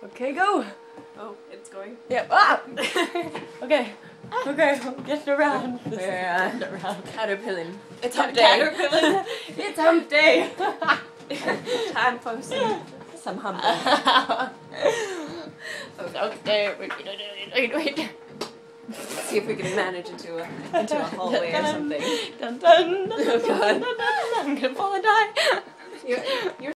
Okay, go. Oh, it's going. Yep. Ah! Okay. Okay, get around. We're around. caterpilling. It's hump Caterpilling. day. It's hump day. Time for some hump. Okay, wait. See if we can manage into a hallway or something. Dun, dun, dun, Oh, God. dun, dun, dun, I'm gonna fall and die. You're